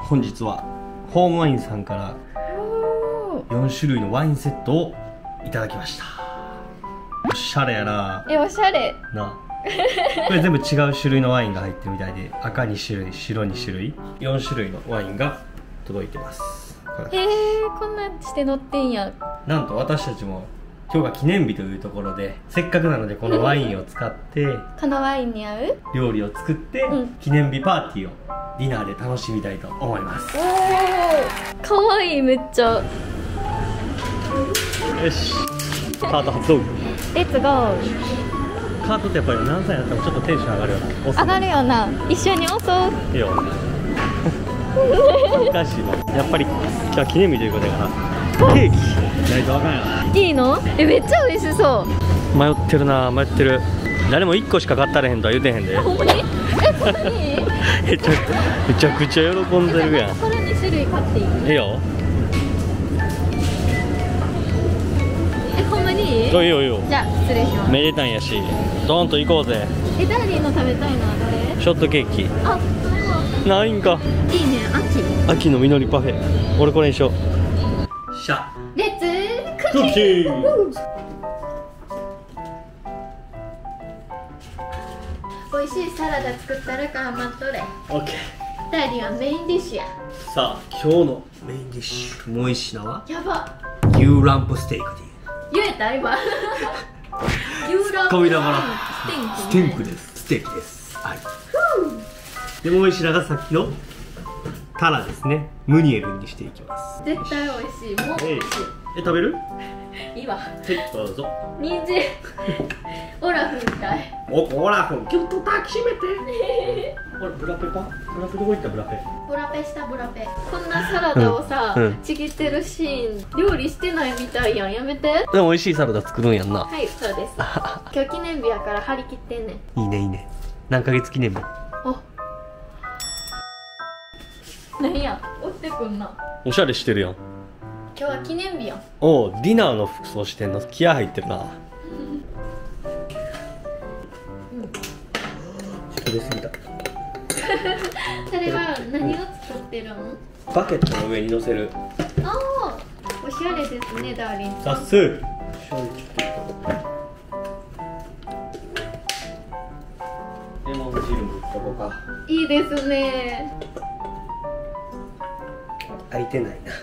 本日はホームワインさんから4種類のワインセットをいただきました。おしゃれやな。 おしゃれなこれ全部違う種類のワインが入ってるみたいで、赤2種類、白2種類、4種類のワインが届いてます。 こんなんして乗ってんや。 なんと私たちも今日が記念日というところで、せっかくなのでこのワインを使ってこのワインに合う料理を作って、記念日パーティーをディナーで楽しみたいと思います。 おかわいい、めっちゃ。 よし、カート発動。 レッツゴー。 カートってやっぱり何歳になってもちょっとテンション上がるよな。 上がるよな。一緒に押そう。 いいよ。恥ずかしいな。やっぱり今日は記念日ということやからケーキないとあかんやろ。 いいの？めっちゃ美味しそう。 迷ってるな、迷ってる。誰も1個しか買ったれへんとは言うてへんで。 ほんまに？これいい？ めちゃくちゃ喜んでるやん。 これ2種類買っていい？ いいよ。 ほんまにいい？ いいよいいよ。 じゃあ失礼します。 めでたんやし、ドーンと行こうぜ。 ダーリンの食べたいのはどれ？ ショートケーキ。 あ、 ないんか。 いいね、 秋の実りパフェ。俺これにしよう。しゃレッツクッキー。 美味しいサラダ作ったらか待っとれ。 オッケー。 ダーリンはメインディッシュや。 さあ今日のメインディッシュ、もう一品はやば。 牛ランプステークで。 言えた今。牛ランプ込みだからステンクです。ステーキです。はい。でもう一品がさっきのタラですね。ムニエルにしていきます。 絶対美味しい。もう美味し食べる？ い。いいわ。 はい、どうぞ。 人参。オラフみたい。 オラフ、ギュッと抱きしめて。これブラペパ？ブラペどこ行ったブラペ？ ブラペしたブラペ。こんなサラダをさ、ちぎってるシーン、料理してないみたいやん。やめて。 でも美味しいサラダ作るんやんな。 はい、そうです。今日記念日やから張り切ってんねん。 いいねいいね。何ヶ月記念日？ お。なんや、追ってくんな。 おしゃれしてるやん。 今日は記念日やん。 おう、ディナーの服装してんの。気合入ってるな。食べ過ぎた。 それは何を作ってるん？ バケットの上に乗せる。 ああ、おしゃれですね、ダーリンさん。 さっす。レモン汁もいっとこうか。 いいですね。 開いてないな。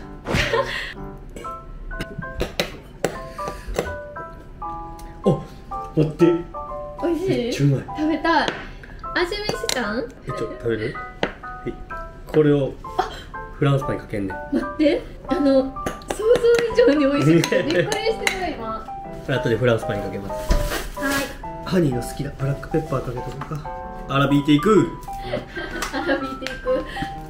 お、待って。 美味しい？ めっちゃうまい。 食べたい。味見したん？ 食べる？はい。これをフランスパンにかけんねん。 待って、想像以上に美味しくてびっくりしてる今。 これ後でフランスパンにかけます。 はい。 ハニーの好きなブラックペッパーかけとこうか。粗挽いていく。 粗挽いていく。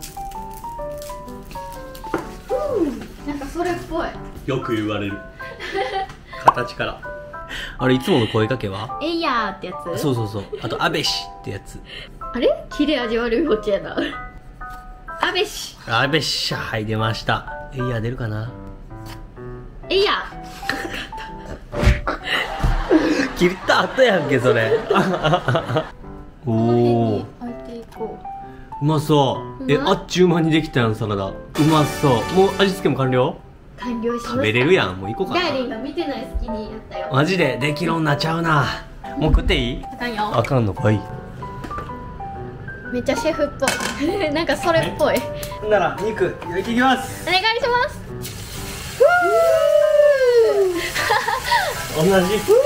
なんかそれっぽい。 よく言われる。形から。あれいつもの声かけは？ えいやーってやつ？ そうそうそう。あとアベシってやつ。 あれ？切れ味悪いこっちやな。アベシ。 アベシ、はい出ました。えいや出るかな？ えいや。 切った後やんけそれ。おお。 置いていこうまそう。あっちゅう間にできたやんサラダ。うまそう。もう味付けも完了？ 完了しました。 食べれるやん。もう行こうかな。 ダーリンが見てない隙にやったよ。 マジでできるんなっちゃうな。もう食っていい？ あかんよ。 あかんのかい。 めっちゃシェフっぽい。なんかそれっぽい。 なら肉焼いていきます。 お願いします。 同じフー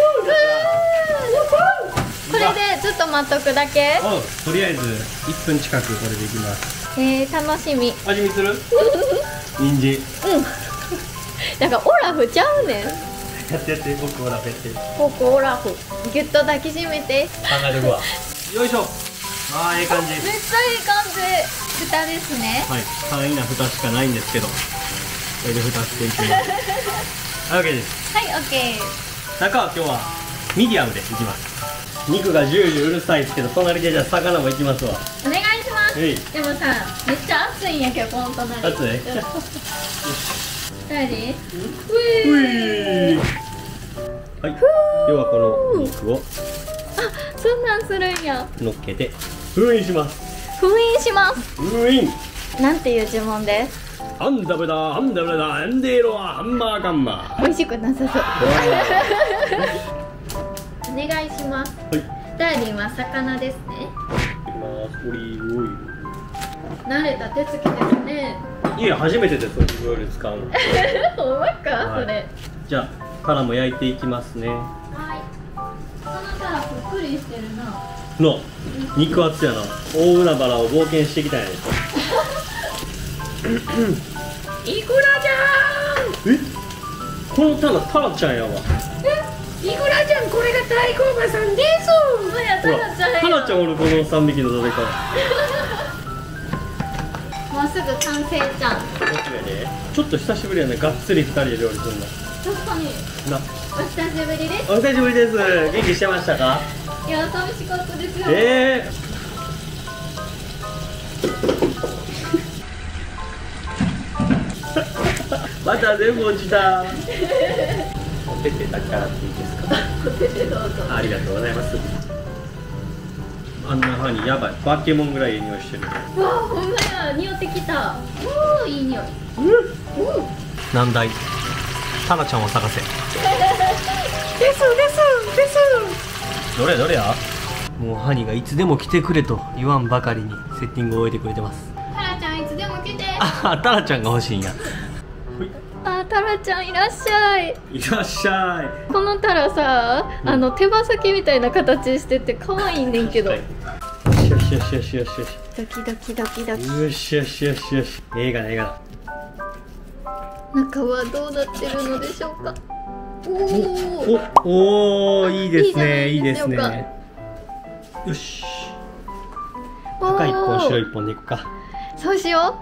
これでずっと待っとくだけ？ とりあえず1分近くこれでいきます。 楽しみ。 味見する？人参。 なんかオラフちゃうねん。 やってやって、僕オラフやって。 僕オラフ。ギュッと抱きしめて。 考えてくわ。よいしょ。ああ、いい感じ。 めっちゃいい感じ。蓋ですね。 はい、簡易な蓋しかないんですけど、これで蓋していきます。はい、OK です。 はい、OK。 中は今日はミディアムでいきます。肉がジュージューうるさいですけど、隣でじゃあ魚もいきますわ。 お願いします。でもさ、めっちゃ熱いんやけど、この隣。 熱い？ 何？ はい。ではこの肉をそんなんするんや。 乗っけて封印します。 封印します。 封印。 なんていう呪文です？ アンダブダアンダブダアンデーロアハンマーカンマー。 美味しくなさそう。お願いします。 はい。 ダーリンは魚ですね。 いきます。オリーブオイル。 慣れた手つきですね。 いや、初めてです。オリーブオイル使うの。 ほんまか、 はいそれ。 じゃあタラも焼いていきますね。 はい。このタラぷっくりしてるな。 の肉厚やな。大海原を冒険してきたんやね。 イクラじゃえ、このタラちゃんやわ。 ん。イクラちゃん、これが大好物さんです。そうや、タラちゃんや。 タラちゃんおる、この3匹のどれか。 もうすぐ完成じゃん。 ちょっと久しぶりやね。がっつり2人で料理するの。 確かに。 な、 お久しぶりです。 お久しぶりです。元気してましたか？ いや、寂しかったですよ。 また全部落ちた。お手手だけ洗っていいですか？ お手でどうぞ。 ありがとうございます。あんな歯にやばい。バケモンぐらいいい匂いしてる。 わあ、ほんまや、匂ってきた。おお、いい匂い。 何だい？タラちゃんを探せ。 ですどれどれや？もうハニーがいつでも来てくれと言わんばかりにセッティングを終えてくれてます。 タラちゃん、いつでも来て。 あ、タラちゃんが欲しいんや。 あ、タラちゃんいらっしゃい。 いらっしゃい。 このタラさ、手羽先みたいな形してて可愛いねんけど。 よしよしよしよしよしよし。 ドキドキドキドキ。 よしよしよしよし。映画映画。 中はどうなってるのでしょうか。 お、いいですね。いいですね。 いいじゃないよし。赤一本白一本でいくか。 そうしよ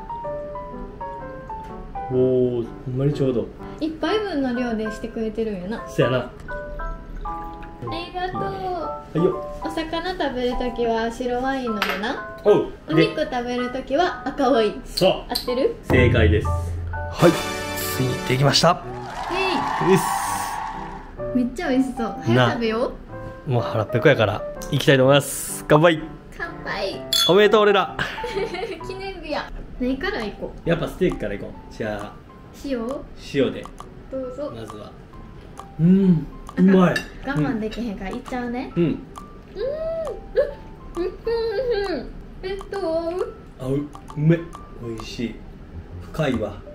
おお、ほんまにちょうど。 う。一杯分の量でしてくれてるんよな。 そやな。 ありがとう。 はいよ。 お魚食べるときは白ワイン飲むな。 おう。 お肉食べるときは赤ワイン。 そう。 合ってる？ 正解です。はい。ついにできました。です。 めっちゃ美味しそう。早く食べよう。 もう腹ペコやから行きたいと思います。乾杯。 乾杯。 おめでとう俺ら。 記念日や。何から行こやっぱステーキから行こう。じゃあう。塩でどうぞ。 まずは。うまい。 我慢できへんからいっちゃうね。 うん。あうめ。美味しい。深いわ。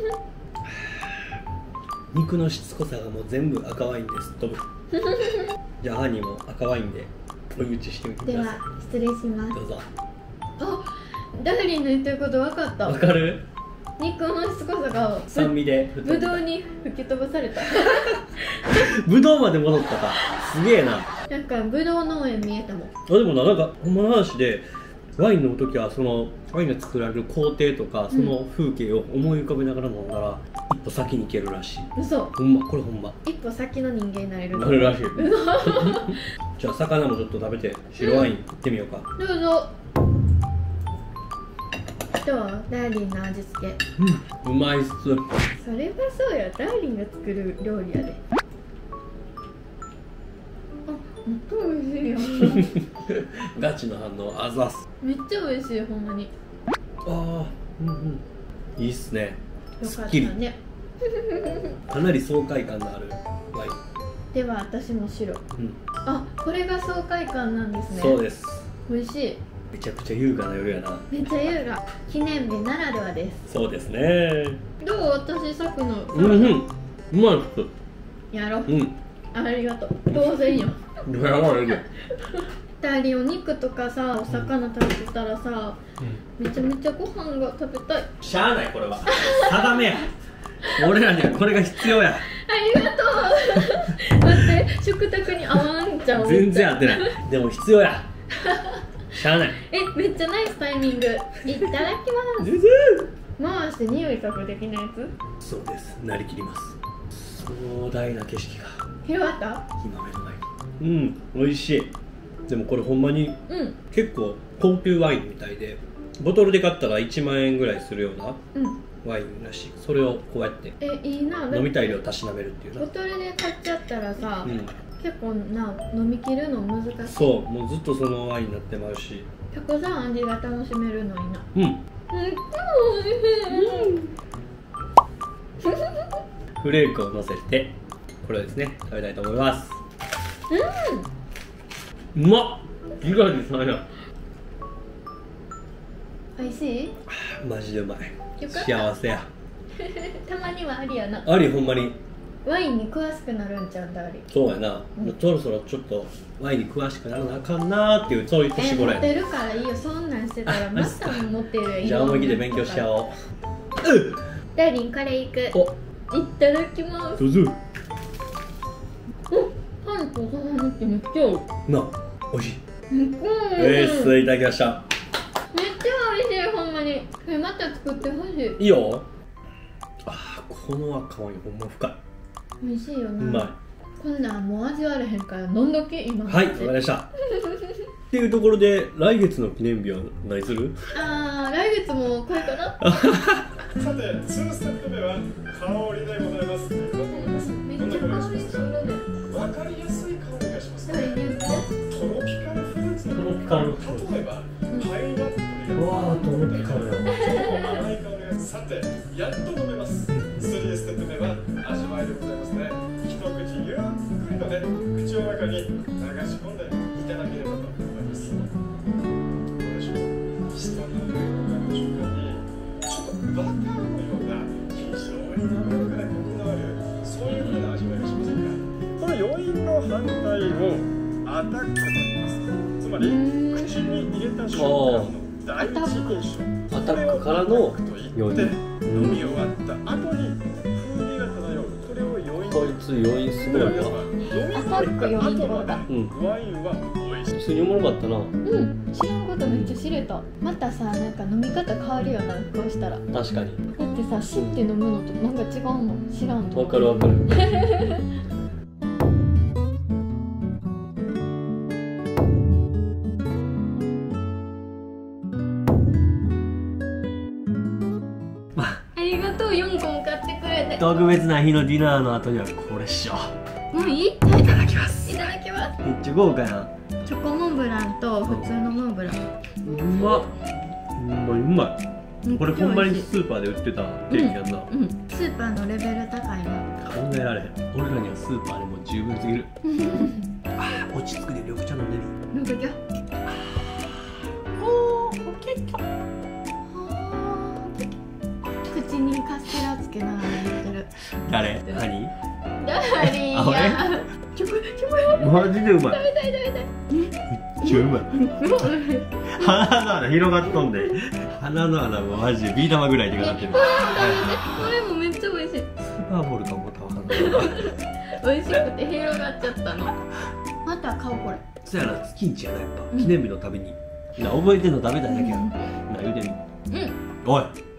肉のしつこさがもう全部赤ワインです。飛ぶ。じゃあハニーも赤ワインで追い打ちしてみてくでださい。 は失礼します。 どうぞ。 あ、ダーリンの言ってること分かった。 わかる？ 肉のしつこさが酸味でぶどうに吹き飛ばされた。 ぶどうまで戻ったか。すげえな。 なんかぶどう農園見えたもん。 あ、でもなんかほんまの話でワイン飲む時はそのワインが作られる工程とかその風景を思い浮かべながら飲んだら一歩先に行けるらしい。 嘘。 ほんま、これほんま一歩先の人間になれる。 なるらしい。じゃあ魚もちょっと食べて白ワインいってみようか。 どうぞ。どう？ダーリンの味付け。 うまいっす。 それはそうや。ダーリンが作る料理やで。めっちゃ美味しいやん。 ガチの反応あざす。 めっちゃ美味しい、ほんまに。 ああ、いいっすね。 よかったすっきり。 ね。 かなり爽快感のあるワイン。 では私も白。あ、これが爽快感なんですね。 そうです。 美味しい。 めちゃくちゃ優雅な夜やな。 めっちゃ優雅。記念日ならではです。 そうですね。 どう？私さくの。 うまいっす。 やろう。ありがとう。当然よ。ダーリン、お肉とかさ、お魚食べてたらさ、めちゃめちゃご飯が食べたい。 しゃあない、これは定めや。俺らにはこれが必要や。 ありがとう。待って、食卓に合わんじゃん。 全然合ってない。でも必要や。しゃあない。 めっちゃナイスタイミング。いただきます。回して匂い嗅ぐ的なやつ。 そうです。なりきります。壮大な景色が広がった？ 今目の前に。美味しい。でもこれほんまに結構高級ワインみたいで、ボトルで買ったら1万円ぐらいするようなワインらしい。それをこうやっていいな。 飲みたい量たしなめるっていうな。 ボトルで買っちゃったらさ、結構な飲み切るの難しい。 そう、もうずっとそのワインになってまうし、 たくさん味が楽しめるのにな。 フレークをのせてこれですね食べたいと思います。うまっ。ギガジさんや。 美味しい？ マジでうまい。幸せや。 たまにはありやな。 ありほんまに。 ワインに詳しくなるんちゃうんだあり。 そうやな。そろそろちょっとワインに詳しくならなあかんなーっていうそういう年頃や。 持ってるからいいよ。そんなんしてたらマスターも持ってる。 じゃあ思い切って勉強しちゃおう。 ダーリンカレーいく。いただきます。 どうぞ。 パンとご飯ってめっちゃ合う。 な、美味しい。いただきました。 めっちゃ美味しい、ほんまに。また作ってほしい。 いいよ。この赤ワインほんま深い。 美味しいよな。 うまい。 こんなんもう味われへんから飲んどき今。 はい、わかりました。っていうところで来月の記念日は何する？ 来月もこれかな。 さて、2ステップ目は香りでございます。 めっちゃ香りするね。 わかりやすい香りがしますね。トロピカルフルーツの例えばパイナップルやトロピカルや甘い香りがさてやっと飲めます。3ステップ目は味わいでございますね。一口ゆっくりとね口の中に流し込んでいただければと思います。どうでしょう。舌に入れる瞬間にちょっとバターのような非常に滑らかなコクのあるそういう風な味わいがしませんか。この余韻の反対をアタックと言います。つまり口に入れた瞬間の第一印象。 アタックからの余韻。 飲み終わった後に風味が漂う。これを余韻。 こいつ余韻すごいわ。 アタック余韻ってことだ。 ワインは美味しい。 普通におもろかったな。 知らんことめっちゃ知れた。またさ、なんか飲み方変わるよな、こうしたら。 確かに。 だってさ、シって飲むのとなんか違うの知らんの。 わかるわかる。 ありがとう、4個も買ってくれて。 特別な日のディナーの後にはこれっしょ。 もういい？ いただきます。 いただきます。 めっちゃ豪華やん。 チョコモンブランと普通のモンブラン。 うまっ。うまい。これほんまにスーパーで売ってたケーキやんな。 スーパーのレベル高いな。 考えられへん。俺らにはスーパーでも十分すぎる。落ち着くで緑茶飲んでみ。 緑茶。口にカステラつけながらやってる。 誰？何？ ダーリンや。チョコマジでうまい。 食べたい。 めっちゃうまい。鼻の穴広がっとんで。鼻の穴もマジでビー玉ぐらいでかかってる。 これもめっちゃ美味しい。 スーパーボールか思ったわかんないな。 美味しくて広がっちゃったの。また買おうこれ。 そやな、好きんちやなやっぱ。記念日のたびに。覚えてんの食べたいだけやろ。な言うてみ。おい。